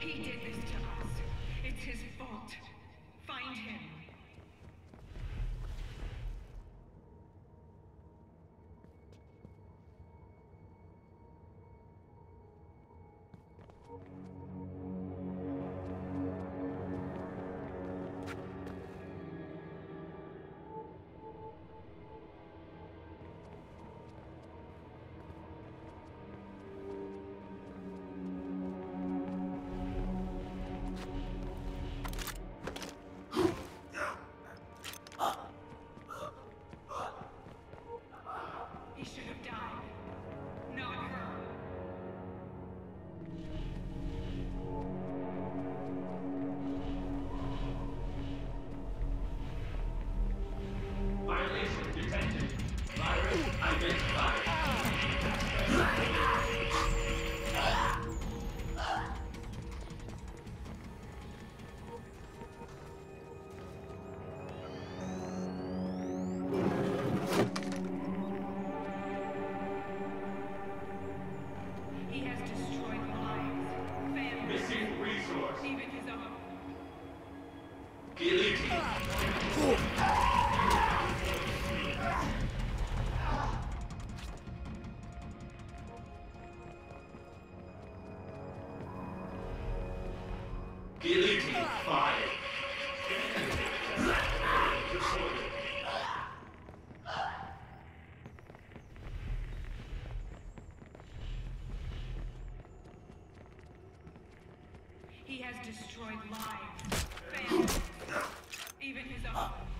He did this to us. It's his fault. Find him. He should have died. Not her. Violation detected. Virus identified. He has destroyed lives, families, Missing resource. even his own. Guillotine. Guillotine fired. He has destroyed lives, families, even his own.